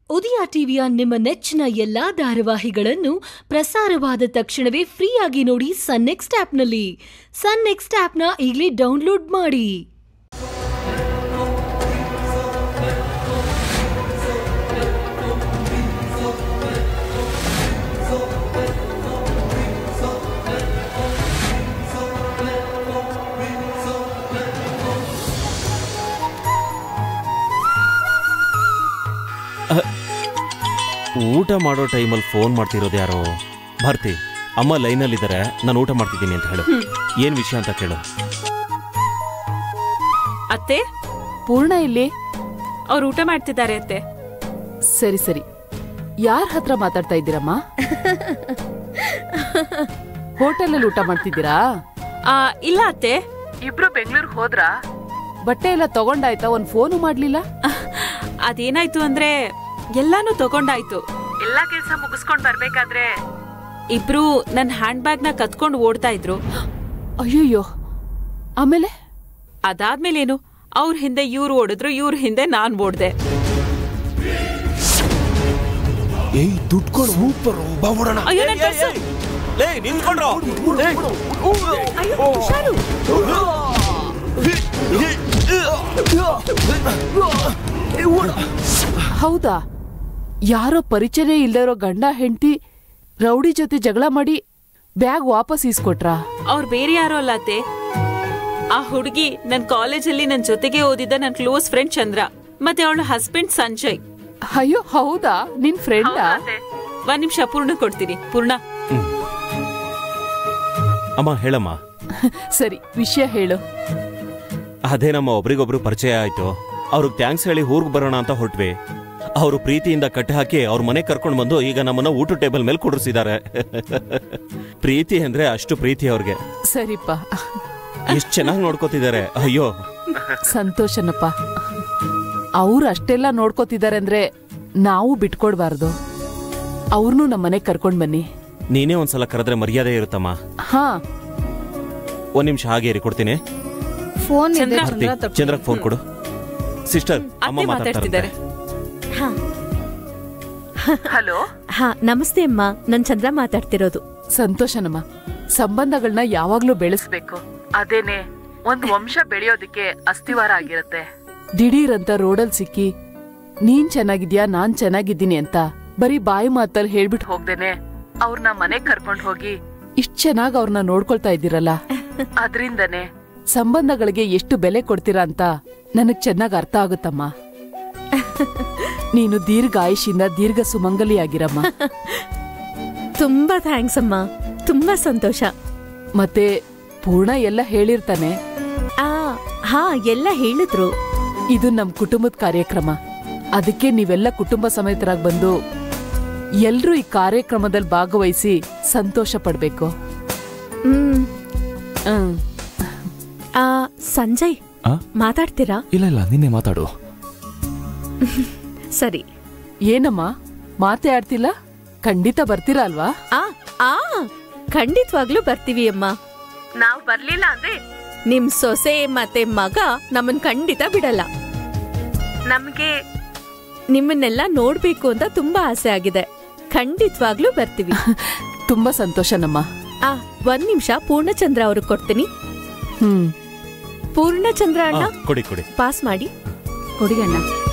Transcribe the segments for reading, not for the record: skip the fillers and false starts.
ಉದಯ ಟಿವಿಯ ನಿಮ್ಮ ನೆಚ್ಚಿನ ಎಲ್ಲಾ ಧಾರಾವಾಹಿಗಳನ್ನು ಪ್ರಸಾರವಾದ ತಕ್ಷಣವೇ ಫ್ರೀಯಾಗಿ ನೋಡಿ ಸನ್ ನೆಕ್ಸ್ಟ್ ಆಪ್ನಲ್ಲಿ. ಸನ್ ನೆಕ್ಸ್ಟ್ ಆಪ್ನ ಈಗಲೇ ಡೌನ್ಲೋಡ್ ಮಾಡಿ. ಊಟ ಮಾಡೋ ಟೈಮಲ್ಲಿ ಫೋನ್ ಮಾಡ್ತಿರೋದು ಯಾರೋ? ಭಾರತಿ, ಅಮ್ಮ ಲೈನಲ್ಲಿದ್ದಾರೆ, ನಾನು ಊಟ ಮಾಡ್ತಿದ್ದೀನಿ ಅಂತ ಹೇಳು. ಏನ್ ವಿಷಯ ಅಂತ ಕೇಳು. ಅತ್ತೆ, ಪೂರ್ಣ ಇಲ್ಲಿ? ಅವ್ರು ಊಟ ಮಾಡ್ತಿದ್ದಾರೆ ಅತ್ತೆ. ಸರಿ ಸರಿ. ಯಾರ ಹತ್ರ ಮಾತಾಡ್ತಾ ಇದ್ದೀರಮ್ಮ? ಹೋಟೆಲಲ್ಲಿ ಊಟ ಮಾಡ್ತಿದ್ದೀರಾ? ಇಲ್ಲ ಅತ್ತೆ. ಇಬ್ರು ಬೆಂಗಳೂರು ಹೋದ್ರಾ? ಬಟ್ಟೆ ಎಲ್ಲ ತಗೊಂಡಾಯ್ತಾ? ಒಂದ್ ಫೋನು ಮಾಡ್ಲಿಲ್ಲ? ಅದೇನಾಯ್ತು ಅಂದ್ರೆ ಎಲ್ಲಾನು ತಗೊಂಡಾಯ್ತು. ಎಲ್ಲಾ ಕೆಲ್ಸ ಮುಗಿಸ್ಕೊಂಡ್ ಬರ್ಬೇಕಾದ್ರೆ ಇಬ್ರು ನನ್ ಹ್ಯಾಂಡ್ ಬ್ಯಾಗ್ ನ ಕತ್ಕೊಂಡು ಓಡ್ತಾ ಇದ್ರು. ಅಯ್ಯಯ್ಯೋ, ಆಮೇಲೆ? ಅದಾದ್ಮೇಲೇನು, ಅವ್ರ ಹಿಂದೆ ಇವ್ರು ಓಡಿದ್ರು, ಇವ್ರ ಹಿಂದೆ ನಾನ್ ಓಡ್ದೆ. ಹೌದಾ? ಯಾರೋ ಪರಿಚಯ ಇಲ್ಲದಿರೋ ಗಂಡ ಹೆಂಡತಿ ರೌಡಿ ಜೊತೆ ಜಗಳ ಮಾಡಿ ಬ್ಯಾಗ್ ವಾಪಸ್ ಈಸ್ಕೊಟ್ರಾ? ಅವ್ರು ಬೇರೆ ಯಾರೋ ಅಲ್ಲ ಅತ್ತೆ. ಆ ಹುಡುಗಿ ನನ್ ಕಾಲೇಜಲ್ಲಿ ನನ್ ಜೊತೆಗೆ ಓದಿದ್ದ ನನ್ ಕ್ಲೋಸ್ ಫ್ರೆಂಡ್ ಚಂದ್ರ, ಮತ್ತೆ ಅವಳ ಹಸ್ಬೆಂಡ್ ಸಂಜಯ್. ಅಯ್ಯೋ ಹೌದಾ? ನಿನ್ ಫ್ರೆಂಡ್? ಒಂದ್ ನಿಮಿಷ ಪೂರ್ಣ ಕೊಡ್ತೀನಿ. ಪೂರ್ಣ, ಅಮ್ಮ ಹೇಳಮ್ಮ. ಸರಿ, ವಿಷಯ ಹೇಳು. ಅದೇನಮ್ಮ, ಒಬ್ರಿಗೊಬ್ರು ಪರಿಚಯ ಆಯ್ತು. ಅವ್ರಿಗೆ ಥ್ಯಾಂಕ್ಸ್ ಹೇಳಿ ಊರ್ಗ್ ಬರೋಣ ಅಂತ ಹೊಟ್ವಿ. ಅವರು ಪ್ರೀತಿಯಿಂದ ಕಟ್ಟಿ ಹಾಕಿ ಅವ್ರ ಮನೆ ಕರ್ಕೊಂಡು ಬಂದು ಈಗ ನಮ್ಮನ್ನ ಊಟ ಟೇಬಲ್ ಮೇಲೆ ಕುಡಿಸಿದ್ದಾರೆ. ಪ್ರೀತಿ ಅಂದ್ರೆ ಅಷ್ಟು ಪ್ರೀತಿ ಅವ್ರಿಗೆ. ಸರಿಪ್ಪ, ಎಷ್ಟು ಚೆನ್ನಾಗಿ ನೋಡ್ಕೋತಿದ್ದಾರೆ. ಅಯ್ಯೋ ಸಂತೋಷನಪ್ಪ. ಅವ್ರು ಅಷ್ಟೆಲ್ಲ ನೋಡ್ಕೋತಿದ್ದಾರೆ ಅಂದ್ರೆ ನಾವು ಬಿಟ್ಕೊಡ್ಬಾರ್ದು. ಅವ್ರನ್ನೂ ನಮ್ಮನೆ ಕರ್ಕೊಂಡ್ ಬನ್ನಿ. ನೀನೇ ಒಂದ್ಸಲ ಕರೆದ್ರೆ ಮರ್ಯಾದೆ ಇರುತ್ತಮ್ಮ. ಹಾ, ಒಂದ್ ನಿಮಿಷ ಹಾಗೆ ಇರಿ, ಕೊಡ್ತೀನಿ. ಚಂದ್ರಕ್ ಫೋನ್ ಕೊಡು. ಸಿಸ್ಟರ್, ಅಮ್ಮ ಮಾತಾಡ್ತಿದ್ದಾರೆ. ಹಲೋ. ಹಾ, ನಮಸ್ತೆ ಅಮ್ಮ. ನನ್ ಚಂದ್ರ ಮಾತಾಡ್ತಿರೋದು. ಸಂತೋಷನಮ್ಮ. ಸಂಬಂಧಗಳನ್ನ ಯಾವಾಗ್ಲೂ ಬೆಳೆಸ್ಬೇಕು. ಅದೇನೆ ಒಂದ್ ವಂಶ ಬೆಳೆಯೋದಿಕ್ಕೆ ಅಸ್ತಿವಾರ ಆಗಿರತ್ತೆ. ದಿಢೀರಂತ ರೋಡಲ್ ಸಿಕ್ಕಿ ನೀನ್ ಚೆನ್ನಾಗಿದ್ಯಾ, ನಾನ್ ಚೆನ್ನಾಗಿದ್ದೀನಿ ಅಂತ ಬರೀ ಬಾಯಿ ಮಾತಲ್ಲಿ ಹೇಳ್ಬಿಟ್ಟು ಹೋಗ್ದೇನೆ ಅವ್ರನ್ನ ಮನೆಗ್ ಕರ್ಕೊಂಡ್ ಹೋಗಿ ಇಷ್ಟ್ ಚೆನ್ನಾಗ್ ಅವ್ರನ್ನ ನೋಡ್ಕೊಳ್ತಾ ಇದ್ದೀರಲ್ಲ, ಅದ್ರಿಂದನೇ ಸಂಬಂಧಗಳಿಗೆ ಎಷ್ಟು ಬೆಲೆ ಕೊಡ್ತೀರಾ ಅಂತ ನನಗ್ ಚೆನ್ನಾಗ್ ಅರ್ಥ ಆಗುತ್ತಮ್ಮ. ನೀನು ದೀರ್ಘ ಆಯುಷಿಂದ ದೀರ್ಘ ಸುಮಂಗಲಿಯಾಗಿರಮ್ಮ. ತುಂಬಾ ಥ್ಯಾಂಕ್ಸ್ ಅಮ್ಮ, ತುಂಬಾ ಸಂತೋಷ. ಮತ್ತೆ ಪೂರ್ಣ ಎಲ್ಲ ಹೇಳಿರ್ತಾನೆ? ಹಾ, ಎಲ್ಲ ಹೇಳಿದ್ರು. ಇದು ನಮ್ ಕುಟುಂಬದ ಕಾರ್ಯಕ್ರಮ. ಅದಕ್ಕೆ ನೀವೆಲ್ಲ ಕುಟುಂಬ ಸಮೇತರಾಗಿ ಬಂದು ಎಲ್ರೂ ಈ ಕಾರ್ಯಕ್ರಮದಲ್ಲಿ ಭಾಗವಹಿಸಿ ಸಂತೋಷ ಪಡ್ಬೇಕು. ಸಂಜಯ್, ಮಾತಾಡ್ತೀರಾ? ಇಲ್ಲ ಇಲ್ಲ, ನಿನ್ನೆ ಮಾತಾಡು. ಸರಿ. ಏನಮ್ಮ ಮಾತೇ ಆಡ್ತಿಲ್ಲ? ಖಂಡಿತ ಬರ್ತೀರಾ ಅಲ್ವಾ? ಖಂಡಿತವಾಗ್ಲೂ ಬರ್ತೀವಿ ಅಮ್ಮ. ನಾವ್ ಬರ್ಲಿಲ್ಲ ಅಂದ್ರೆ ನಿಮ್ ಸೊಸೆ ಮತ್ತೆ ಮಗ ನಮ್ಮನ್ ಖಂಡಿತ ಬಿಡಲ್ಲ. ನಮ್ಗೆ ನಿಮ್ಮನ್ನೆಲ್ಲ ನೋಡ್ಬೇಕು ಅಂತ ತುಂಬಾ ಆಸೆ ಆಗಿದೆ. ಖಂಡಿತವಾಗ್ಲೂ ಬರ್ತೀವಿ. ತುಂಬಾ ಸಂತೋಷನಮ್ಮ. ಒಂದ್ ನಿಮಿಷ ಪೂರ್ಣಚಂದ್ರ ಅವ್ರಿಗೆ ಕೊಡ್ತೀನಿ. ಪೂರ್ಣಚಂದ್ರ ಅಣ್ಣ, ಕೊಡಿ ಕೊಡಿ, ಪಾಸ್ ಮಾಡಿ. ಕೊಡಿ ಅಣ್ಣ.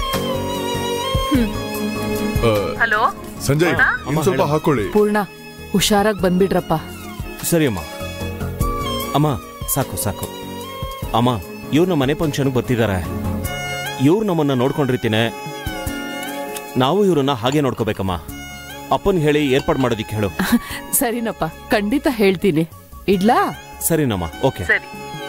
ಹಲೋ ಸಂಜಯ್, ಸ್ವಲ್ಪ ಹಾಕೊಳ್ಳಿ. ಪೂರ್ಣ, ಹುಷಾರಾಗಿ ಬಂದ್ಬಿಡ್ರಪ್ಪ. ಸರಿ ಅಮ್ಮ. ಅಮ್ಮ ಸಾಕು ಸಾಕು. ಅಮ್ಮ, ಇವ್ರು ನಮ್ಮ ಮನೆ ಫಂಕ್ಷನ್ ಬರ್ತಿದ್ದಾರೆ. ಇವ್ರು ನಮ್ಮನ್ನ ನೋಡ್ಕೊಂಡಿರ್ತೀನಿ, ನಾವು ಇವ್ರನ್ನ ಹಾಗೆ ನೋಡ್ಕೋಬೇಕಮ್ಮ. ಅಪ್ಪನ್ ಹೇಳಿ ಏರ್ಪಾಡು ಮಾಡೋದಿಕ್ಕೆ ಹೇಳು. ಸರಿನಪ್ಪ, ಖಂಡಿತ ಹೇಳ್ತೀನಿ. ಇಡ್ಲಾ? ಸರಿನಮ್ಮ, ಓಕೆ. ಸರಿ.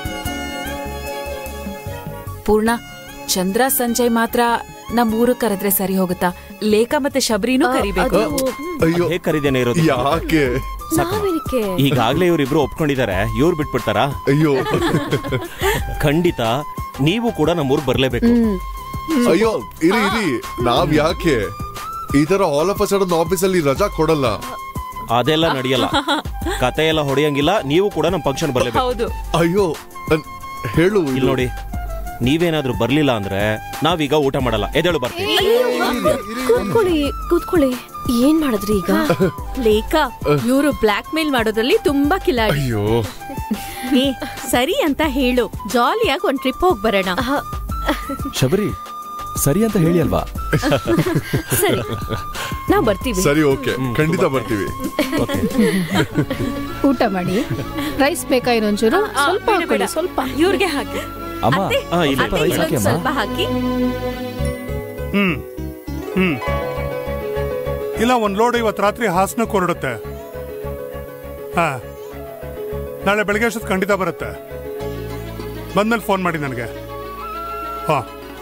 ಪೂರ್ಣ, ಚಂದ್ರ ಸಂಜಯ್ ಮಾತ್ರ ನಮ್ ಊರು ಕರೆದ್ರೆ ಸರಿ ಹೋಗುತ್ತಾ? ಲೇಖಾ ಮತ್ತೆ ಶಬರಿನೂ ಕರಿಬೇಕು. ಅಯ್ಯೋ, ಕರೀದೇನೆ ಇರೋದು. ಯಾಕೆ? ಈಗಾಗ್ಲೇ ಇವ್ರಿಬ್ರು ಒಪ್ಕೊಂಡಿದ್ದಾರೆ, ಇವ್ರು ಬಿಟ್ಬಿಡ್ತಾರಾ? ಅಯ್ಯೋ ಖಂಡಿತ ನೀವು ಕೂಡ ನಮ್ಮೂರ್ಗ್ ಬರ್ಲೇಬೇಕು. ಅಯ್ಯೋ ಇರಿ ಇರಿ, ನಾವ್ ಯಾಕೆ ಈ ತರ ಆಲ್ ಆಫ್ ಅ ಸಡನ್ ಆಫೀಸಲ್ಲಿ ರಜಾ ಕೊಡಲ್ಲ. ಅದೆಲ್ಲ ನಡೆಯಲ್ಲ. ಕತೆ ಎಲ್ಲ ಹೊಡೆಯಂಗಿಲ್ಲ. ನೀವು ಕೂಡ ನಮ್ ಫಂಕ್ಷನ್ ಬರ್ಲೇಬೇಕು. ಹೌದು. ಅಯ್ಯೋ ಹೇಳು. ಇಲ್ಲಿ ನೋಡಿ, ನೀವೇನಾದ್ರೂ ಬರ್ಲಿಲ್ಲ ಅಂದ್ರೆ ನಾವೀಗ ಊಟ ಮಾಡಲ್ಲ. ಎದ್ದೇಳು ಬರ್ತೀವಿ. ಕೂತ್ಕೊಳ್ಳಿ. ಏನ್ ಮಾಡಿದ್ರಿ ಈಗ? ಲೇಖಾ, ಇವರು ಬ್ಲಾಕ್ ಮೇಲ್ ಮಾಡೋದ್ರಲ್ಲಿ ತುಂಬಾ ಕಿಲಾಡಿ. ಅಯ್ಯೋ ಸರಿ ಅಂತ ಹೇಳು, ಜಾಲಿಯಾಗಿ ಒಂದ್ ಟ್ರಿಪ್ ಹೋಗ್ ಬರೋಣ. ಶಬರಿ, ಸರಿ ಅಂತ ಹೇಳಿ ಅಲ್ವಾ? ಸರಿ, ನಾವ್ ಬರ್ತೀವಿ. ಸರಿ, ಓಕೆ, ಖಂಡಿತ ಬರ್ತೀವಿ. ಊಟ ಮಾಡಿ. ರೈಸ್ ಬೇಕಾ ಇನ್ನೊಂಚೂರು? ಸ್ವಲ್ಪ ಹಾಕೊಳ್ಳಿ, ಸ್ವಲ್ಪ. ಇವ್ರಿಗೆ ಹಾಕಿ. ಅಮ್ಮ, ಸ್ವಲ್ಪ ಹಾಕಿ. ಇಲ್ಲ, ಒಂದ್ ಲೋಡ್ ಇವತ್ತು ರಾತ್ರಿ ಹಾಸನಕ್ಕೆ ಹೊರಡುತ್ತೆ. ಹಾ, ನಾಳೆ ಬೆಳಗ್ಗೆ ಅಷ್ಟೊತ್ತು ಖಂಡಿತ ಬರುತ್ತೆ. ಬಂದ್ಮೇಲೆ ಫೋನ್ ಮಾಡಿ ನನಗೆ. ಹಾ,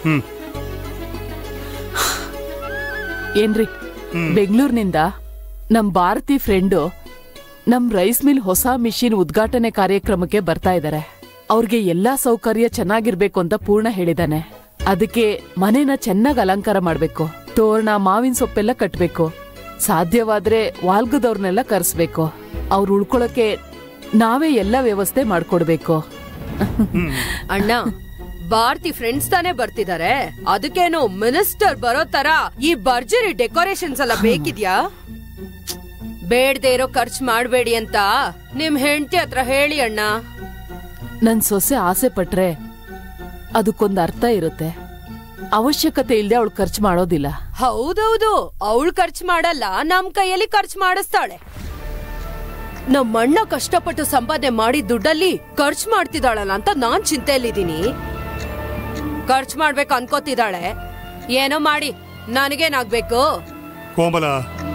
ಏನ್ರಿ, ಬೆಂಗಳೂರಿನಿಂದ ನಮ್ ಭಾರತಿ ಫ್ರೆಂಡು ನಮ್ ರೈಸ್ ಮಿಲ್ ಹೊಸ ಮಿಷಿನ್ ಉದ್ಘಾಟನೆ ಕಾರ್ಯಕ್ರಮಕ್ಕೆ ಬರ್ತಾ ಇದಾರೆ. ಅವ್ರಿಗೆ ಎಲ್ಲಾ ಸೌಕರ್ಯ ಚೆನ್ನಾಗಿರ್ಬೇಕು ಅಂತ ಪೂರ್ಣ ಹೇಳಿದಾನೆ. ಅದಕ್ಕೆ ಮನೇನ ಚೆನ್ನಾಗಿ ಅಲಂಕಾರ ಮಾಡ್ಬೇಕು, ತೋರಣ, ಮಾವಿನ ಸೊಪ್ಪೆಲ್ಲ ಕಟ್ಬೇಕು, ಸಾಧ್ಯವಾದ್ರೆ ವಾಲ್ಗದವ್ರನ್ನೆಲ್ಲ ಕರೆಸ್ಬೇಕು. ಅವ್ರು ಉಳ್ಕೊಳಕ್ಕೆ ನಾವೇ ಎಲ್ಲ ವ್ಯವಸ್ಥೆ ಮಾಡ್ಕೊಡ್ಬೇಕು. ಅಣ್ಣ, ಭಾರತಿ ಫ್ರೆಂಡ್ಸ್ ತಾನೇ ಬರ್ತಿದ್ದಾರೆ, ಅದಕ್ಕೇನು ಮಿನಿಸ್ಟರ್ ಬರೋ ತರ ಈ ಭರ್ಜರಿ ಡೆಕೋರೇಷನ್ಸ್ ಎಲ್ಲ ಬೇಕಿದ್ಯಾ? ಬೇಡದೆ ಇರೋ ಖರ್ಚು ಮಾಡ್ಬೇಡಿ ಅಂತ ನಿಮ್ ಹೆಂಡತಿ ಹತ್ರ ಹೇಳಿ ಅಣ್ಣ. ನನ್ ಸೊಸೆ ಆಸೆ ಪಟ್ರೆ ಅದಕ್ಕೊಂದು ಅರ್ಥ ಇರುತ್ತೆ. ಅವಶ್ಯಕತೆ ಇಲ್ದೆ ಅವಳು ಖರ್ಚು ಮಾಡೋದಿಲ್ಲ. ಹೌದೌದು, ಅವಳು ಖರ್ಚು ಮಾಡಲ್ಲ, ನಮ್ ಕೈಯಲ್ಲಿ ಖರ್ಚು ಮಾಡಿಸ್ತಾಳೆ. ನಮ್ಮ ಅಣ್ಣ ಕಷ್ಟಪಟ್ಟು ಸಂಪಾದನೆ ಮಾಡಿ ದುಡ್ಡಲ್ಲಿ ಖರ್ಚು ಮಾಡ್ತಿದ್ದಾಳಲ್ಲ ಅಂತ ನಾನ್ ಚಿಂತೆಯಲ್ಲಿದ್ದೀನಿ. ಖರ್ಚು ಮಾಡ್ಬೇಕು ಅನ್ಕೋತಿದ್ದಾಳೆ. ಏನೋ ಮಾಡಿ, ನನಗೇನಾಗ್ಬೇಕು? ಕೋಮಲ,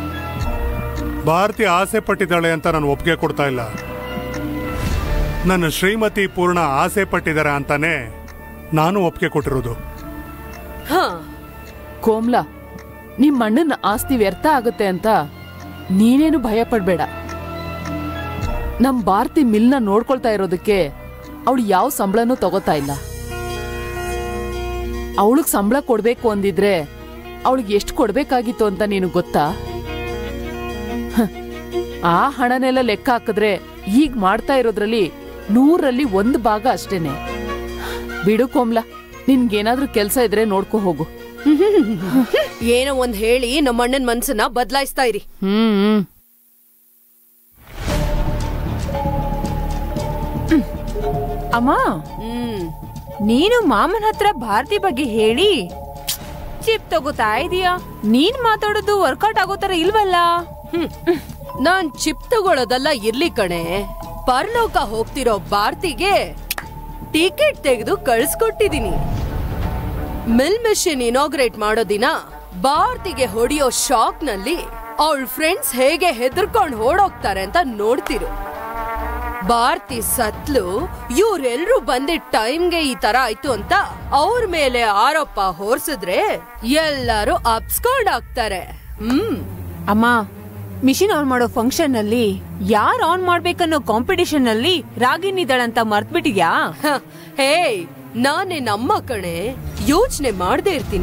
ಭಾರತಿ ಆಸೆ ಪಟ್ಟಿದ್ದಾಳೆ ಅಂತ ನಾನು ಒಪ್ಪಿಗೆ ಕೊಡ್ತಾ ಇಲ್ಲ. ನನ್ನ ಶ್ರೀಮತಿ ಪೂರ್ಣ ಆಸೆ ಪಟ್ಟಿದ್ದಾರೆ ಅಂತಾನೆ ನಾನು ಒಪ್ಪಿಗೆ ಕೊಟ್ಟಿರೋದು. ಕೋಮ್ಲಾ, ನಿಮ್ ಅಣ್ಣನ ಆಸ್ತಿ ವ್ಯರ್ಥ ಆಗುತ್ತೆ ಅಂತ ನೀನೇನು ಭಯ ಪಡ್ಬೇಡ. ನಮ್ ಭಾರತಿ ಮಿಲ್ನ ನೋಡ್ಕೊಳ್ತಾ ಇರೋದಕ್ಕೆ ಅವಳು ಯಾವ ಸಂಬಳನೂ ತಗೋತಾ ಇಲ್ಲ. ಅವಳಿಗೆ ಸಂಬಳ ಕೊಡ್ಬೇಕು ಅಂದಿದ್ರೆ ಅವಳಿಗೆ ಎಷ್ಟು ಕೊಡ್ಬೇಕಾಗಿತ್ತು ಅಂತ ನೀನು ಗೊತ್ತಾ? ಆ ಹಣನೆಲ್ಲ ಲೆಕ್ಕ ಹಾಕಿದ್ರೆ ಈಗ ಮಾಡ್ತಾ ಇರೋದ್ರಲ್ಲಿ 100ರಲ್ಲಿ 1 ಭಾಗ ಅಷ್ಟೇನೆ. ಬಿಡು ಕೋಮ್ಲಾ, ನಿನ್ಗೇನಾದ್ರೂ ಕೆಲ್ಸ ಇದ್ರೆ ನೋಡ್ಕೊ ಹೋಗು. ಏನೋ ಒಂದ್ ಹೇಳಿ ನಮ್ಮ ಅಣ್ಣನ ಮನ್ಸನ್ನ ಬದಲಾಯಿಸ್ತಾ ಇರಿ. ಅಮ್ಮ, ನೀನು ಮಾಮನ ಹತ್ರ ಭಾರತಿ ಬಗ್ಗೆ ಹೇಳಿ ಚಿಪ್ ತಗೋತಾ ಇದೀಯಾ? ನೀನ್ ಮಾತಾಡೋದು ವರ್ಕೌಟ್ ಆಗೋ ತರ ಇಲ್ವಲ್ಲ? ನಾನ್ ಚಿಪ್ ತಗೊಳ್ಳೋದಲ್ಲ ಇರ್ಲಿ ಕಣೆ, ಪರಲೋಕ ಹೋಗ್ತಿರೋ ಭಾರತಿಗೆ ಟಿಕೆಟ್ ತೆಗೆದು ಕಳಿಸ್ಕೊಟ್ಟಿದೀನಿ. ಮಿಲ್ ಮಿಷನ್ ಇನಾಗ್ರೇಟ್ ಮಾಡೋ ದಿನ ಭಾರತಿಗೆ ಹೊಡಿಯೋ ಶಾಕ್ ನಲ್ಲಿ ಅವಳ ಫ್ರೆಂಡ್ಸ್ ಹೇಗೆ ಹೆದರ್ಕೊಂಡ್ ಓಡೋಗ್ತಾರೆ ಅಂತ ನೋಡ್ತಿರು. ಭಾರತಿ ಸತ್ಲು, ಇವ್ರೆಲ್ರೂ ಬಂದಿದ್ದ ಟೈಮ್ಗೆ ಈ ತರ ಆಯ್ತು ಅಂತ ಅವ್ರ ಮೇಲೆ ಆರೋಪ ಹೊರಿಸಿದ್ರೆ ಎಲ್ಲರೂ ಅಪ್ಸ್ಕೊಂಡ್ ಆಗ್ತಾರೆ. ಅಮ್ಮ, ಮಿಷಿನ್ ಆನ್ ಮಾಡೋ ಫಂಕ್ಷನ್ ನಲ್ಲಿ ಯಾರು ಆನ್ ಮಾಡ್ಬೇಕನ್ನೋ ಕಾಂಪಿಟಿಷನ್ ನಲ್ಲಿ ರಾಗಿಣಿದಳಂತ ಮರ್ತ್ಬಿಟ್ಟಿದ್ಯಾ? ಹೇ, ನಾನೇ ನಮ್ಮ ಕಣೆ, ಯೋಚನೆ ಮಾಡದೆ ಇರ್ತೀನ?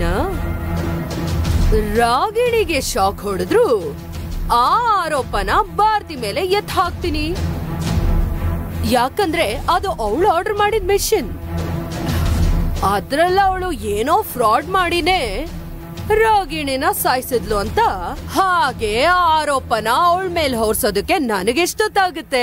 ರಾಗಿಣಿಗೆ ಶಾಕ್ ಹೊಡೆದ್ರು ಆ ಆರೋಪನ ಭಾರತಿ ಮೇಲೆ ಎತ್ ಹಾಕ್ತೀನಿ. ಯಾಕಂದ್ರೆ ಅದು ಅವಳು ಆರ್ಡರ್ ಮಾಡಿದ ಮೆಷಿನ್. ಅದ್ರಲ್ಲ ಅವಳು ಏನೋ ಫ್ರಾಡ್ ಮಾಡಿನೇ ರಾಗಿಣಿನ ಸಾಯಿಸಿದ್ಲು ಅಂತ ಹಾಗೆ ಆರೋಪನ ಅವಳ ಮೇಲೆ ಹೊರ್ಸೋದಕ್ಕೆ ನನಗೆಷ್ಟೊತ್ತಾಗುತ್ತೆ?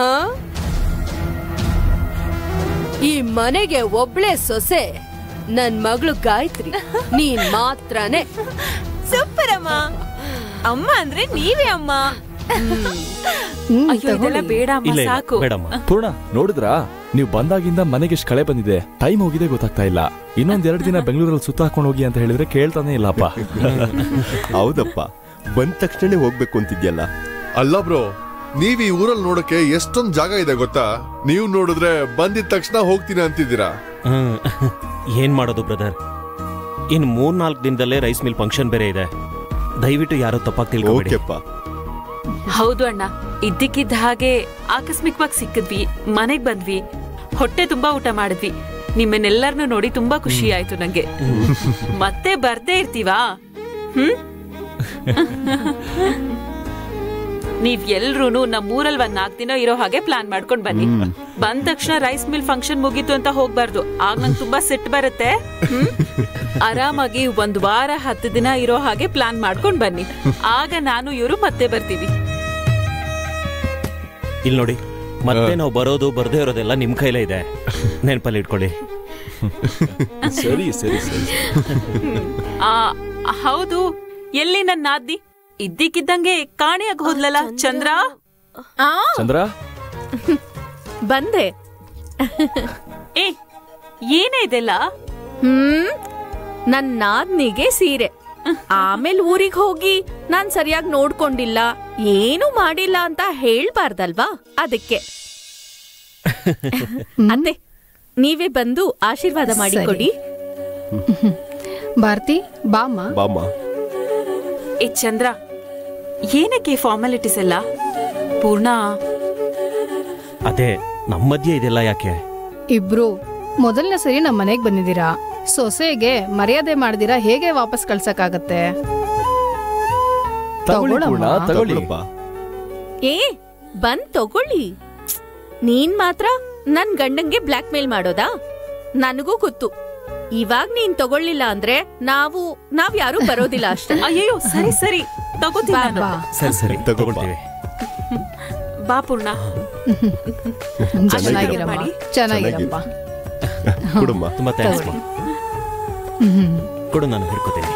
ಈ ಮನೆಗೆ ಒಬ್ಳೆ ಸೊಸೆ, ನನ್ ಮಗಳು ಗಾಯತ್ರಿ, ನೀನ್ ಮಾತ್ರನೇ. ಸೂಪರ್ ಅಮ್ಮ. ಅಮ್ಮ ಅಂದ್ರೆ ನೀವೇ ಅಮ್ಮ. ಅಯ್ಯೋ, ಇದೆಲ್ಲ ಬೇಡ ಅಮ್ಮ, ಸಾಕು. ಪೂರ್ಣ, ನೋಡಿದ್ರಾ? ನೀವು ಬಂದಾಗಿಂದ ಮನೆಗೆ ಎಷ್ಟು ಕಳೆ ಬಂದಿದೆ, ಟೈಮ್ ಹೋಗಿದೆ ಗೊತ್ತಾಗ್ತಾ ಇಲ್ಲ. ಇನ್ನೊಂದೆರಡು ದಿನ ಬೆಂಗಳೂರಲ್ಲಿ ಸುತ್ತ ಹಾಕೊಂಡು ಹೋಗಿ ಅಂತ ಹೇಳಿದ್ರೆ ಕೇಳ್ತಾನೆ ಇಲ್ಲಪ್ಪ. ಹೌದಪ್ಪ, ಬಂದ ತಕ್ಷಣ ಹೋಗ್ಬೇಕು ಅಂತಿದ್ಯಲ್ಲ. ಅಲ್ಲ ಬ್ರೋ, ನೀವ್ ಈ ಊರಲ್ಲಿ ನೋಡಕ್ಕೆ ಎಷ್ಟೊಂದ್ ಜಾಗ ಇದೆ ಗೊತ್ತಾ? ನೀವು ನೋಡಿದ್ರೆ ಬಂದಿದ ತಕ್ಷಣ ಹೋಗ್ತೀನಿ ಅಂತಿದ್ದೀರಾ. ಏನ್ ಮಾಡೋದು ಬ್ರದರ್, ಇನ್ 3-4 ದಿನದಲ್ಲೇ ರೈಸ್ ಮಿಲ್ ಫಂಕ್ಷನ್ ಬೇರೆ ಇದೆ. ದಯವಿಟ್ಟು ಯಾರೋ ತಪ್ಪಾಗಿ ತಿಳ್ಕೊಬೇಡಿ. ಹೌದು ಅಣ್ಣ, ಇದ್ದಕ್ಕಿದ್ದ ಹಾಗೆ ಆಕಸ್ಮಿಕವಾಗಿ ಸಿಕ್ಕಿದ್ವಿ, ಮನೆಗ್ ಬಂದ್ವಿ, ಹೊಟ್ಟೆ ತುಂಬಾ ಊಟ ಮಾಡಿದ್ವಿ. ನಿಮ್ಮನ್ನೆಲ್ಲರನ್ನು ನೋಡಿ ತುಂಬಾ ಖುಷಿ ಆಯ್ತು ನಂಗೆ. ಮತ್ತೆ ಬರ್ದೇ ಇರ್ತೀವಾ? ನೀವ್ ಎಲ್ರೂನು ನಮ್ಮೂರಲ್ಲಿ 1 4 ದಿನ ಇರೋ ಹಾಗೆ ಪ್ಲಾನ್ ಮಾಡ್ಕೊಂಡ್ ಬನ್ನಿ. ಬಂದ ತಕ್ಷಣ ರೈಸ್ ಮಿಲ್ ಫಂಕ್ಷನ್ ಮುಗೀತು ಅಂತ ಹೋಗ್ಬಾರ್ದು. ಆಗ ನಂಗೆ ತುಂಬಾ ಸಿಟ್ಟು ಬರುತ್ತೆ. ಆರಾಮಾಗಿ 1 ವಾರ 10 ದಿನ ಇರೋ ಹಾಗೆ ಪ್ಲಾನ್ ಮಾಡ್ಕೊಂಡ್ ಬನ್ನಿ. ಆಗ ನಾನು ಇವರು ಮತ್ತೆ ಬರ್ತೀವಿ. ಇಲ್ಲಿ ನೋಡಿ, ಮತ್ತೆ ನಾವು ಬರೋದು ಬರ್ದೇ ಇರೋದೆಲ್ಲ ನಿಮ್ ಕೈಲೇ ಇದೆ, ನೆನಪಲ್ಲಿ ಇಟ್ಕೊಳ್ಳಿ. ಸರಿ ಸರಿ ಸರಿ. ಹೌದು, ಎಲ್ಲಿ ನನ್ನ ನಾದ್ನಿ? ಇದ್ದಕ್ಕಿದ್ದಂಗೆ ಕಾಣಿಯಾಗ ಹೋದ್ಲಲ್ಲ ಚಂದ್ರ. ಚಂದ್ರ ಬಂದೆ. ಏ, ಏನೇ ಇದೆಲ್ಲ? ನನ್ ನಾದ್ನಿಗೆ ಸೀರೆ. ಆಮೇಲೆ ಊರಿಗೆ ಹೋಗಿ ನಾನ್ ಸರಿಯಾಗಿ ನೋಡ್ಕೊಂಡಿಲ್ಲ, ಏನು ಮಾಡಿಲ್ಲ ಅಂತ ಹೇಳ್ಬಾರ್ದಲ್ವಾ, ಅದಕ್ಕೆ. ಅಂತೆ ನೀವೇ ಬಂದು ಆಶೀರ್ವಾದ ಮಾಡಿಕೊಡಿ. ಭಾರತಿ ಬಾಮ. ಬಾಮ. ಏ ಚಂದ್ರ, ಏನಕ್ಕೆ ಫಾರ್ಮಾಲಿಟೀಸ್ ಎಲ್ಲ? ಪೂರ್ಣ, ಅದೇ ನಮ್ಮ ಮಧ್ಯೆ ಇದೆಲ್ಲ ಯಾಕೆ? ಇಬ್ರು ಮೊದಲನೇ ಸರಿ ನಮ್ಮ ಮನೆಗ್ ಬಂದಿದ್ದೀರಾ, ಸೊಸೆಗೆ ಮರ್ಯಾದೆ ಮಾಡ್ದಿರಾ ಹೇಗೆ ವಾಪಸ್ ಕಳ್ಸಕ್ಕಾಗತ್ತೆ? ಏ, ಬಂದ್ ತಗೊಳ್ಳಿ. ನೀನ್ ಮಾತ್ರ ನನ್ ಗಂಡಂಗೆ ಬ್ಲಾಕ್ ಮೇಲ್ ಮಾಡೋದಾ? ನನಗೂ ಗೊತ್ತು, ಇವಾಗ ನೀನ್ ತಗೊಳ್ಳಿಲ್ಲ ಅಂದ್ರೆ ನಾವ್ ಯಾರು ಬರೋದಿಲ್ಲ ಅಷ್ಟೇ. ಅಯ್ಯೋ, ಸರಿ ಸರಿ ತಗೋತೀನಿ. ಸರಿ ಸರಿ ತಗೊಳ್ತೀವಿ. ಬಾ ಪೂರ್ಣ. ಚೆನ್ನಾಗಿರಪ್ಪ. ತುಂಬಾ ಥ್ಯಾಂಕ್ಸ್. ಕೊಡು, ನಾನು ಹಿಡ್ಕೋತೀನಿ.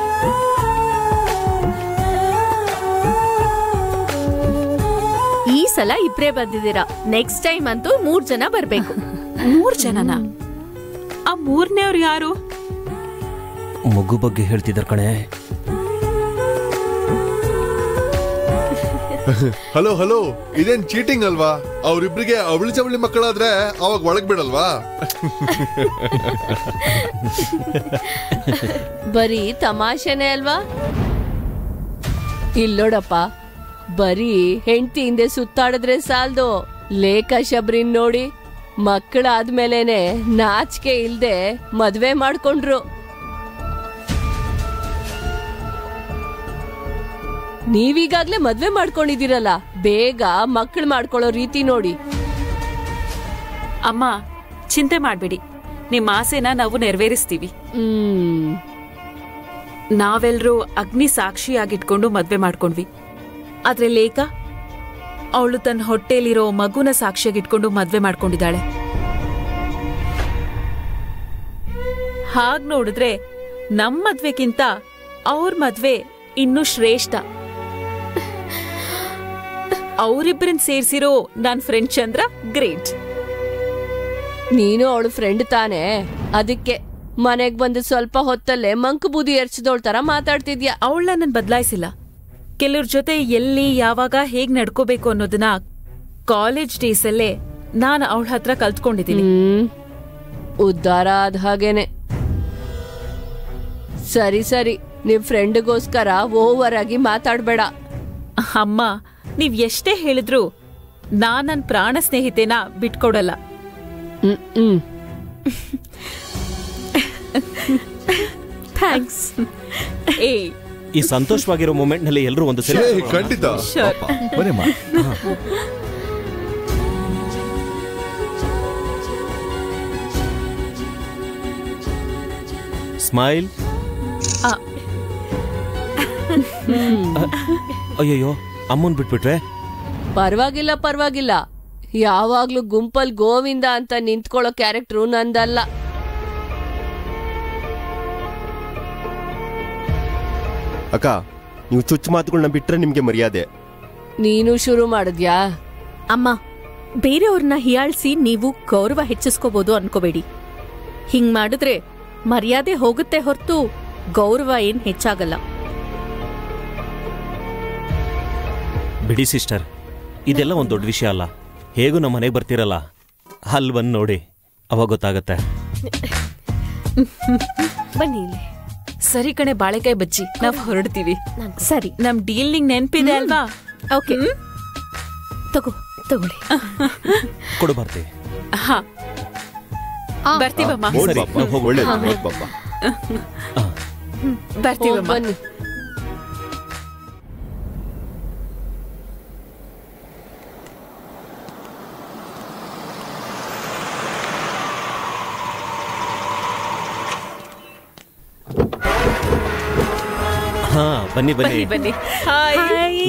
ಈ ಸಲ ಇಬ್ರೇ ಬಂದಿದ್ದೀರಾ, ನೆಕ್ಸ್ಟ್ ಟೈಮ್ ಅಂತೂ 3 ಜನ ಬರ್ಬೇಕು. 3 ಜನನ? ಆ 3ನೇವ್ರು ಯಾರು? ಮಗು ಬಗ್ಗೆ ಹೇಳ್ತಿದ್ದಾರೆ ಕಣೆ. ಹಲೋ ಹಲೋ, ಇದೇನ್ ಚೀಟಿಂಗ್ ಅಲ್ವಾ? ಅವ್ರಿಬ್ರಿಗೆ ಅವಳಿ ಚವಳಿ ಮಕ್ಕಳಾದ್ರೆ ಅವಾಗ ಒಳಗ್ ಬಿಡಲ್ವಾ? ಬರೀ ತಮಾಷೆನೆ ಅಲ್ವಾ? ಇಲ್ಲೋಡಪ್ಪ, ಬರೀ ಹೆಂಡತಿ ಹಿಂದೆ ಸುತ್ತಾಡಿದ್ರೆ ಸಾಲ್ದು. ಲೇಖ ಶಬ್ರಿನ್ ನೋಡಿ, ಮಕ್ಕಳಾದ್ಮೇಲೆನೆ ನಾಚಿಕೆ ಇಲ್ದೆ ಮದ್ವೆ ಮಾಡ್ಕೊಂಡ್ರು. ನೀವೀಗಾಗ್ಲೇ ಮದ್ವೆ ಮಾಡ್ಕೊಂಡಿದ್ದೀರಲ್ಲ, ಬೇಗ ಮಕ್ಕಳು ಮಾಡ್ಕೊಳ್ಳೋ ರೀತಿ ನೋಡಿ. ಅಮ್ಮ, ಚಿಂತೆ ಮಾಡ್ಬೇಡಿ, ನಿಮ್ಮ ಆಸೆನ ನಾವು ನೆರವೇರಿಸ್ತೀವಿ. ನಾವೆಲ್ಲರೂ ಅಗ್ನಿ ಸಾಕ್ಷಿಯಾಗಿಟ್ಕೊಂಡು ಮದ್ವೆ ಮಾಡ್ಕೊಂಡ್ವಿ. ಆದ್ರೆ ಲೇಖ, ಅವಳು ತನ್ನ ಹೊಟ್ಟೆಲಿರೋ ಮಗುನ ಸಾಕ್ಷಿಯಾಗಿಟ್ಕೊಂಡು ಮದ್ವೆ ಮಾಡ್ಕೊಂಡಿದ್ದಾಳೆ. ಹಾಗ್ ನೋಡಿದ್ರೆ ನಮ್ ಮದ್ವೆಗಿಂತ ಅವ್ರ ಮದ್ವೆ ಇನ್ನೂ ಶ್ರೇಷ್ಠ. ಅವರಿಬ್ಬರನ್ನ ಸೇರ್ಸಿರೋ ನನ್ ಫ್ರೆಂಡ್ ಚಂದ್ರ ಗ್ರೇಟ್. ನೀನು ಅವಳು ಫ್ರೆಂಡ್ ತಾನೆ, ಅದಕ್ಕೆ ಮನೆಗ್ ಬಂದು ಸ್ವಲ್ಪ ಹೊತ್ತಲ್ಲೇ ಮಂಕು ಬೂದಿ ಎರ್ಚಿದೋಳ್ ತರ ಮಾತಾಡ್ತಿದ್ಯಾ. ಅವಳನ್ನ ನನ್ ಬದಲಾಯಿಸಿಲ್ಲ. ಕೆಲವ್ರ ಜೊತೆ ಎಲ್ಲಿ ಯಾವಾಗ ಹೇಗ್ ನಡ್ಕೋಬೇಕು ಅನ್ನೋದನ್ನ ಕಾಲೇಜ್ ಡೇಸ್ ಅಲ್ಲೇ ನಾನು ಅವಳ ಹತ್ರ ಕಲ್ತ್ಕೊಂಡಿದ್ದೀನಿ. ಉದ್ಧಾರ ಆದ ಹಾಗೇನೆ. ಸರಿ ಸರಿ, ನಿಮ್ ಫ್ರೆಂಡ್ಗೋಸ್ಕರ ಓವರ್ ಆಗಿ ಮಾತಾಡ್ಬೇಡ. ಅಮ್ಮ, ನೀವ್ ಎಷ್ಟೇ ಹೇಳಿದ್ರು ನಾನ್ ನನ್ ಪ್ರಾಣ ಸ್ನೇಹಿತೆನ ಬಿಟ್ಕೊಡಲ್ಲ. ಥ್ಯಾಂಕ್ಸ್. ಈ ಸಂತೋಷವಾಗಿರೋ ಮೂಮೆಂಟ್ ನಲ್ಲಿ ಎಲ್ಲರೂ ಒಂದು ಖಂಡಿತ ಸ್ಮೈಲ್. ಅಯ್ಯಯ್ಯೋ, ಅಮ್ಮನ್ ಬಿಟ್ಬಿಟ್ರೆ? ಪರವಾಗಿಲ್ಲ ಪರವಾಗಿಲ್ಲ, ಯಾವಾಗ್ಲೂ ಗುಂಪಲ್ ಗೋವಿಂದ ಅಂತ ನಿಂತ್ಕೊಳ್ಳೋ ಕ್ಯಾರೆಕ್ಟ್ರು ನಂದಲ್ಲ. ಅಕ್ಕ, ನೀವು ಚುಚ್ಚು ಮಾತುಗಳನ್ನ ಬಿಟ್ರೆ ನಿಮ್ಗೆ ಮರ್ಯಾದೆ. ನೀನು ಶುರು ಮಾಡಿದ್ಯಾ? ಅಮ್ಮ, ಬೇರೆಯವ್ರನ್ನ ಹಿಯಾಳ್ಸಿ ನೀವು ಗೌರವ ಹೆಚ್ಚಿಸ್ಕೋಬಹುದು ಅನ್ಕೋಬೇಡಿ. ಹಿಂಗ್ ಮಾಡಿದ್ರೆ ಮರ್ಯಾದೆ ಹೋಗುತ್ತೆ ಹೊರತು ಗೌರವ ಏನ್ ಹೆಚ್ಚಾಗಲ್ಲ. ಬಿಡಿ ಸಿಸ್ಟರ್, ಇದೆಲ್ಲ ಒಂದ್ ದೊಡ್ಡ ವಿಷಯ ಅಲ್ಲ. ಹೇಗೂ ನಮ್ಮ ಮನೆಗೆ ಬರ್ತಿರಲ್ಲ, ಅಲ್ಲಿ ಬಂದು ನೋಡಿ, ಅವಾಗ ಗೊತ್ತಾಗತ್ತೆ. ಬನ್ನಿ. ಸರಿ ಕಣೆ, ಬಾಳೆಕಾಯಿ ಬಜ್ಜಿ, ನಾವ್ ಹೊರಡ್ತೀವಿ. ಸರಿ, ನಮ್ ಡೀಲ್ ನಿಂಗ್ ನೆನ್ಪಿದೆ ಅಲ್ವಾ? ಓಕೆ, ತಗೊಳ್ಳಿ. ಕೊಡು, ಬರ್ತೀವಿ. ಹಾ, ಬರ್ತೀವಮ್ಮ. ಬರ್ತೀವಮ್ಮ. ಬನ್ನಿ. ಬನ್ನಿ ಬನ್ನಿ ಬನ್ನಿ ಹಾಯ್.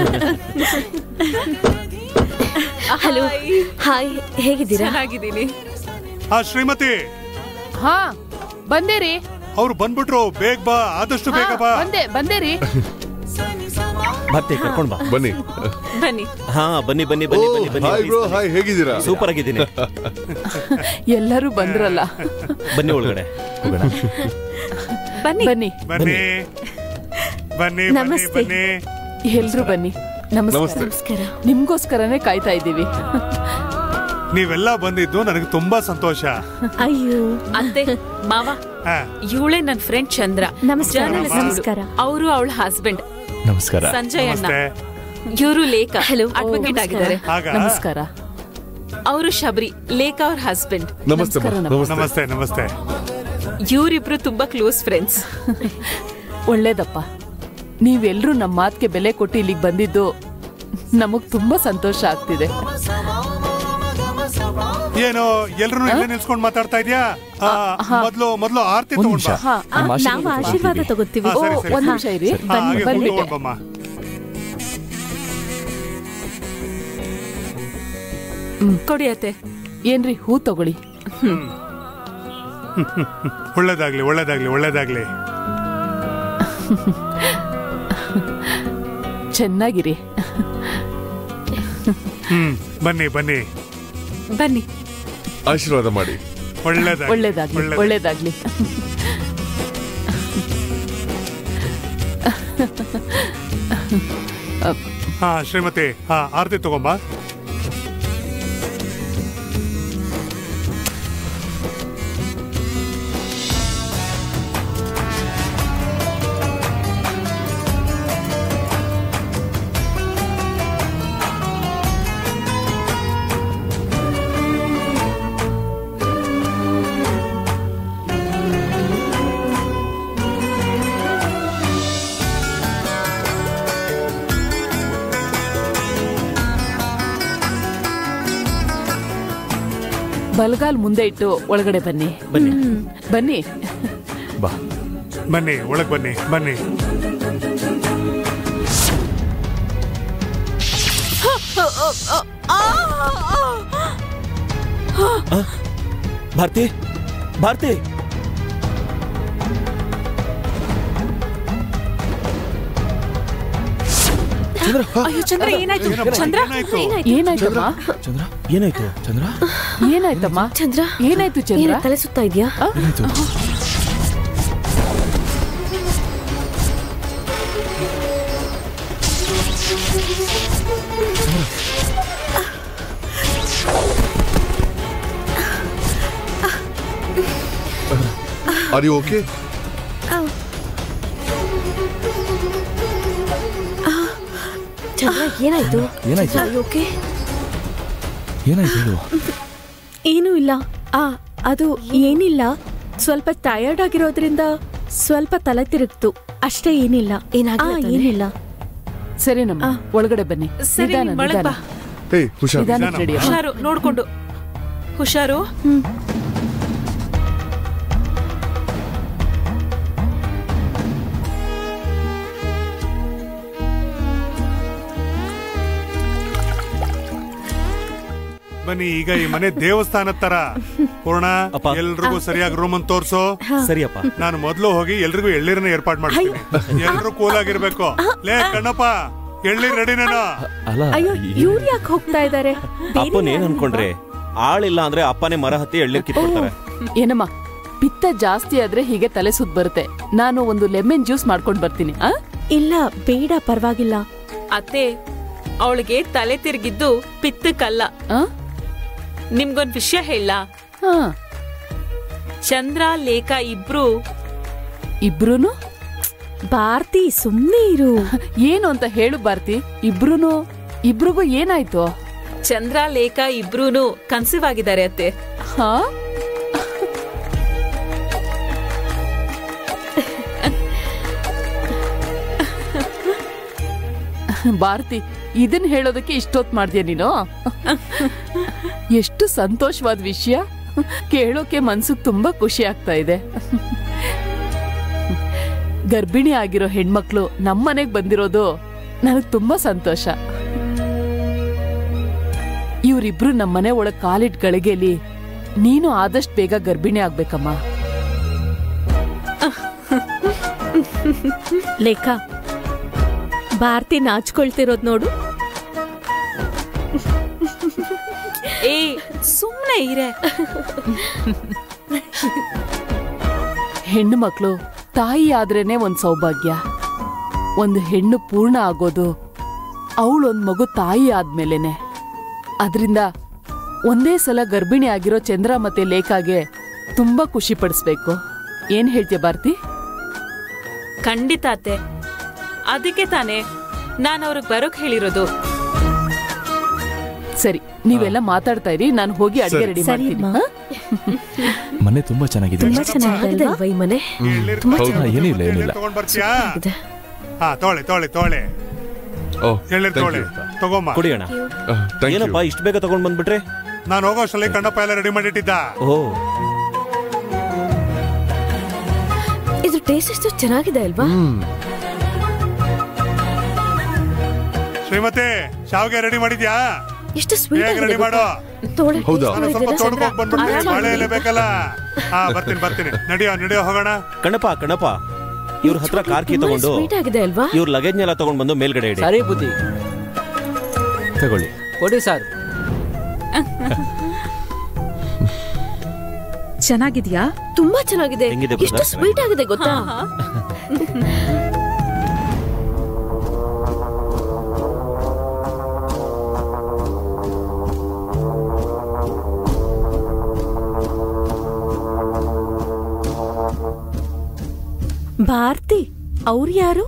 ಹಲೋ ಹಾಯ್, ಹೇಗಿದ್ದೀರಾ? ಚೆನ್ನಾಗಿದ್ದೀನಿ. ಶ್ರೀಮತಿ. ಹಾ ಬಂದೇರಿ. ಅವ್ರು ಬಂದ್ಬಿಟ್ರು, ಬೇಗ ಬಾ, ಆದಷ್ಟು ಬೇಗ ಬಾ. ಬಂದೇರಿ. ಬರ್ತೆ, ಕರ್ಕೊಂಡ್ ಬಾ. ಬನ್ನಿ ಬನ್ನಿ. ಹಾ ಬನ್ನಿ ಬನ್ನಿ ಬನ್ನಿ ಬನ್ನಿ ಬನ್ನಿ. ಹಾಯ್ ಬ್ರೋ, ಹಾಯ್, ಹೇಗಿದ್ದೀರಾ? ಸೂಪರ್ ಆಗಿದ್ದೀನಿ. ಎಲ್ಲರೂ ಬಂದ್ರಲ್ಲ. ಬನ್ನಿ ಒಳಗಡೆ ಹೋಗೋಣ. ಬನ್ನಿ ಬನ್ನಿ ಬನ್ನಿ ಬನ್ನಿ ಬನ್ನಿ ಬನ್ನಿ. ಎಲ್ರು ಬನ್ನಿ. ನಮಸ್ಕಾರ. ನಿಮ್ಗೋಸ್ಕರನೇ ಕಾಯ್ತಾ ಇದ್ದೀವಿ. ನೀವೆಲ್ಲ ಬಂದಿದ್ದು ನನಗೆ ತುಂಬಾ ಸಂತೋಷ. ಅಯ್ಯೋ ಅತ್ತೆ, ಮಾವ, ಇವಳೇ ನನ್ನ ಫ್ರೆಂಡ್ ಚಂದ್ರ. ನಮಸ್ಕಾರ. ಅವರು ಅವಳ ಹಸ್ಬೆಂಡ್ ನಮಸ್ಕಾರ. ಸಂಜಯ್ ಅಣ್ಣ. ಇವರು ಲೇಖಾ, ಅಡ್ವೊಕೇಟ್ ಆಗಿದ್ದಾರೆ. ನಮಸ್ಕಾರ. ಅವರು ಶಬರಿ, ಲೇಖಾ ಅವ್ರ ಹಸ್ಬೆಂಡ್. ನಮಸ್ತೆ ನಮಸ್ತೆ. ಇವರಿಬ್ರು ತುಂಬಾ ಕ್ಲೋಸ್ ಫ್ರೆಂಡ್ಸ್. ಒಳ್ಳೇದಪ್ಪ, ನೀವೆಲ್ರೂ ನಮ್ಮ ಮಾತಿಗೆ ಬೆಲೆ ಕೊಟ್ಟು ಇಲ್ಲಿಗೆ ಬಂದಿದ್ದು ನಮಗ್ ತುಂಬಾ ಸಂತೋಷ ಆಗ್ತಿದೆ. ಏನು ಎಲ್ರು ಇಲ್ಲೇ ನಿಲ್ಸ್ಕೊಂಡ್ ಮಾತಾಡ್ತಾ ಇದ್ಯಾ? ಮೊದ್ಲು ಆರತಿ ತಗೊಂಡ್ ಬಾ. ನಾವು ಆಶೀರ್ವಾದ ತಗೋತೀವಿ. ಒಂದ್ ನಿಮಿಷ ಇರಿ. ಬನ್ನಿ. ಕೊಡಿಯತ್ತೆ. ಏನ್ರಿ, ಹೂ ತಗೊಳ್ಳಿ. ಒಳ್ಳೇದಾಗ್ಲಿ ಒಳ್ಳೇದಾಗ್ಲಿ ಒಳ್ಳೇದಾಗ್ಲಿ. ಚೆನ್ನಾಗಿರಿ. ಬನ್ನಿ ಬನ್ನಿ ಬನ್ನಿ. ಆಶೀರ್ವಾದ ಮಾಡಿ. ಒಳ್ಳೇದಾಗ್ಲಿ ಒಳ್ಳೇದಾಗ್ಲಿ. ಹಾ ಶ್ರೀಮತಿ, ಆರತಿ ತಗೊಂಬಾ. ಬಲಗಾಲ್ ಮುಂದೆ ಇಟ್ಟು ಒಳಗಡೆ ಬನ್ನಿ. ಬನ್ನಿ ಬನ್ನಿ. ಬಾ ಬನ್ನಿ, ಒಳಗ್ ಬನ್ನಿ ಬನ್ನಿ. ಭಾರತಿ, ಭಾರತಿ. ಅಯ್ಯೋ ಚಂದ್ರ, ಏನಾಯ್ತು? ಚಂದ್ರ ಏನಾಯ್ತಮ್ಮ? ಚಂದ್ರ ಏನಾಯ್ತು? ಚಂದ್ರ ಏನಾಯ್ತಮ್ಮ? ಚಂದ್ರ ಏನಾಯ್ತು ಚಂದ್ರ? ತಲೆ ಸುತ್ತಾ ಇದ್ಯಾ? ಏನಾಯ್ತು? Are you okay? ಚಂದ್ರ ಏನಾಯ್ತು? ಏನಾಯ್ತು? ಓಕೆ, ಏನಾಯ್ತು ಹೇಳು. ಏನೂ ಇಲ್ಲ. ಅದು ಏನಿಲ್ಲ, ಸ್ವಲ್ಪ ಟಯರ್ಡ್ ಆಗಿರೋದ್ರಿಂದ ಸ್ವಲ್ಪ ತಲೆ ತಿರುಗ್ತು ಅಷ್ಟೇ, ಏನಿಲ್ಲ. ಏನಿಲ್ಲ. ಸರಿ ನಮ್ಮ ಒಳಗಡೆ ಬನ್ನಿ. ಸರಿ, ಒಳಗ್ ಬಾ. ಹುಷಾರು, ನೋಡ್ಕೊಂಡು ಹುಷಾರು. ಬನ್ನಿ, ಈಗ ಈ ಮನೆ ದೇವಸ್ಥಾನದ ತರ. ಪೂರ್ಣ, ಎಲ್ರಿಗೂ ಸರಿಯಾಗಿ ರೂಮ್ ಅಂತ ತೋರ್ಸು. ಸರಿಯಪ್ಪ. ನಾನು ಮೊದ್ಲು ಹೋಗಿ ಎಲ್ರಿಗೂ ಎಳ್ಳೀರನ್ನ ಏರ್ಪಾಡು ಮಾಡ್ತೀನಿ. ಎಲ್ರು ಕೂಲ್ ಆಗಿರ್ಬೇಕು. ಲೇ ಕಣ್ಣಪ್ಪ, ಎಳ್ಳೀರ್ ರೆಡಿ ನಾನು. ಅಯ್ಯೋ, ಇವ್ರು ಯಾಕೆ ಹೋಗ್ತಾ ಇದಾರೆ? ಅಪ್ಪನ ಏನ್ ಅನ್ಕೊಂಡ್ರೆ, ಆಳಿಲ್ಲ ಅಂದ್ರೆ ಅಪ್ಪನೇ ಮರ ಹತ್ತಿ ಎಳ್ಳೀರ್ ಕಿತ್ಕೊಡ್ತಾರೆ. ಏನಮ್ಮ, ಪಿತ್ತ ಜಾಸ್ತಿ ಆದ್ರೆ ಹೀಗೆ ತಲೆ ಸುತ್ತ ಬರುತ್ತೆ. ನಾನು ಒಂದು ಲೆಮನ್ ಜ್ಯೂಸ್ ಮಾಡ್ಕೊಂಡ್ ಬರ್ತೀನಿ. ಇಲ್ಲ ಬೇಡ, ಪರವಾಗಿಲ್ಲ. ಅತ್ತೆ, ಅವಳಿಗೆ ತಲೆ ತಿರುಗಿದ್ದು ಪಿತ್ತಕ್ಕಲ್ಲ. ನಿಮ್ಗೊಂದ್ ವಿಷಯ ಹೇಳ. ಚಂದ್ರ, ಲೇಖಾ ಇಬ್ರೂನು ಭಾರತಿ ಸುಮ್ನೆ ಇರು. ಏನು ಅಂತ ಹೇಳು ಭಾರತಿ. ಇಬ್ರಿಗೂ ಏನಾಯ್ತು? ಚಂದ್ರ, ಲೇಖಾ ಇಬ್ರೂನು ಕನ್ಸೀವ್ ಆಗಿದ್ದಾರೆ ಅತ್ತೆ. ಭಾರತಿ, ಇದನ್ ಹೇಳೋದಕ್ಕೆ ಇಷ್ಟೊತ್ತು ಮಾಡ್ತೀಯ ನೀನು? ಎಷ್ಟು ಸಂತೋಷವಾದ ವಿಷಯ. ಕೇಳೋಕೆ ಮನ್ಸಿಗೆ ತುಂಬಾ ಖುಷಿ ಆಗ್ತಾ ಇದೆ. ಗರ್ಭಿಣಿ ಆಗಿರೋ ಹೆಣ್ಮಕ್ಳು ನಮ್ಮನೆಗ್ ಬಂದಿರೋದು ನನಗ್ ತುಂಬಾ ಸಂತೋಷ. ಇವ್ರಿಬ್ರು ನಮ್ಮನೆ ಒಳಗ್ ಕಾಲಿಟ್ ಗಳಿಗೆಲಿ ನೀನು ಆದಷ್ಟು ಬೇಗ ಗರ್ಭಿಣಿ ಆಗ್ಬೇಕಮ್ಮ. ಲೇಖಾ, ಭಾರತಿ ನಾಚ್ಕೊಳ್ತಿರೋದ್ ನೋಡು. ಏ ಸುಮ್ನೆ ಇರೆ. ಹೆಣ್ಣು ಮಕ್ಕಳು ತಾಯಿ ಆದ್ರೇನೆ ಒಂದ್ ಸೌಭಾಗ್ಯ. ಒಂದು ಹೆಣ್ಣು ಪೂರ್ಣ ಆಗೋದು ಅವಳೊಂದ್ ಮಗು ತಾಯಿ ಆದ್ಮೇಲೆನೆ. ಅದರಿಂದ ಒಂದೇ ಸಲ ಗರ್ಭಿಣಿ ಆಗಿರೋ ಚಂದ್ರ ಮತ್ತೆ ಲೇಖಾಗೆ ತುಂಬಾ ಖುಷಿ ಪಡಿಸ್ಬೇಕು. ಏನ್ ಹೇಳ್ತೀಯ ಭಾರತಿ? ಖಂಡಿತ ಅತ್ತೆ. ಅದಕ್ಕೆ ತಾನೇ ನಾನು ಅವ್ರಿಗೆ ಬರೋಕ್ ಹೇಳಿರೋದು. ಸರಿ, ನೀವೆಲ್ಲ ಮಾತಾಡ್ತಾ ಇರಿ, ನಾನು ಹೋಗಿ ಅಡಿಗೆ ರೆಡಿ ಮಾಡ್ತೀನಿ. ಮನೆ ತುಂಬಾ ಚೆನ್ನಾಗಿದೆ. ತುಂಬಾ ಚೆನ್ನಾಗಿದೆ ಅಲ್ವಾ ಈ ಮನೆ? ಏನಿಲ್ಲ ಏನಿಲ್ಲ. ತಗೊಂಡ್ ಬರ್ತೀಯಾ? ಹಾ, ತೋಳೆ ತೋಳೆ ತೋಳೆ. ತೋಳೆ ತಗೋಮ್ಮ. ಕೊಡಿ ಅಣ್ಣ. ಏನಪ್ಪ ಇಷ್ಟು ಬೇಗ ತಗೊಂಡ್ ಬಂದ್ಬಿಟ್ರೆ? ನಾನು ಹೋಗೋಷ್ಟರಲ್ಲಿ ಕಣ್ಣಪ್ಪ ಎಲ್ಲ ರೆಡಿ ಮಾಡಿಟ್ಟಿದ್ದ. ಓ, ಇದು ಟೇಸ್ಟ್ ಎಷ್ಟು ಚೆನ್ನಾಗಿದೆ ಅಲ್ವಾ? ಶ್ರೀಮತಿ, ಶಾವ್ಗೆ ರೆಡಿ ಮಾಡಿದ್ಯಾ? ಎಷ್ಟು ಸ್ವೀಟ್ ರೆಡಿ ಮಾಡು. ಹೌದಾ? ಸ್ವಲ್ಪ ತೋಡ್ಕೊಂಡ್ ಬಂದ್ಬಿಡ್ತೀನಿ, ಮಳೆ ಎಲ್ಲ ಬೇಕಲ್ಲ. ಹಾ, ಬರ್ತೀನಿ. ನಡಿಯೋ ಹೋಗೋಣ. ಕಣಪ್ಪ ಇವ್ರ ಹತ್ರ ಕಾರ್ ಕೀ ತಗೊಂಡು ಸ್ವೀಟ್ ಆಗಿದೆ ಅಲ್ವಾ? ಇವ್ರ ಲಗೇಜ್ನೆಲ್ಲ ತಗೊಂಡ್ ಬಂದು ಮೇಲ್ಗಡೆ ಇಡಿ. ಸರಿ ಬುದ್ಧಿ. ತಗೊಳ್ಳಿ. ಕೊಡಿ ಸರ್. ಚೆನ್ನಾಗಿದ್ಯಾ? ತುಂಬಾ ಚೆನ್ನಾಗಿದೆ. ಎಷ್ಟು ಸ್ವೀಟ್ ಆಗಿದೆ ಗೊತ್ತಾ? ಭಾರತಿ, ಅವ್ರು ಯಾರು?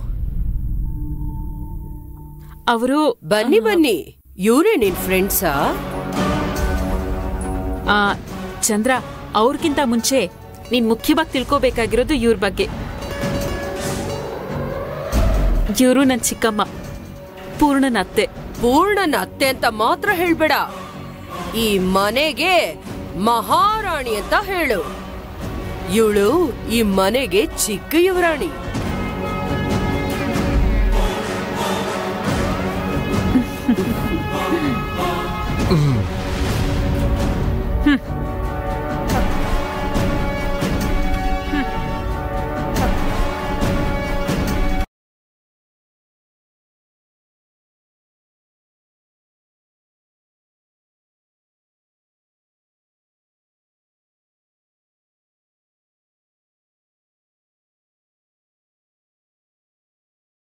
ಅವರು ಬನ್ನಿ, ಇವ್ರೇ ನಿನ್ ಫ್ರೆಂಡ್ಸಾ? ಚಂದ್ರ, ಅವ್ರಿಗಿಂತ ಮುಂಚೆ ನೀನ್ ಮುಖ್ಯವಾಗಿ ತಿಳ್ಕೋಬೇಕಾಗಿರೋದು ಇವ್ರ ಬಗ್ಗೆ. ಇವರು ನನ್ ಚಿಕ್ಕಮ್ಮ, ಪೂರ್ಣನ ಅತ್ತೆ. ಪೂರ್ಣನ ಅತ್ತೆ ಅಂತ ಮಾತ್ರ ಹೇಳ್ಬೇಡ, ಈ ಮನೆಗೆ ಮಹಾರಾಣಿ ಅಂತ ಹೇಳು. ಇವಳು ಈ ಮನೆಗೆ ಚಿಕ್ಕ ಯುವರಾಣಿ.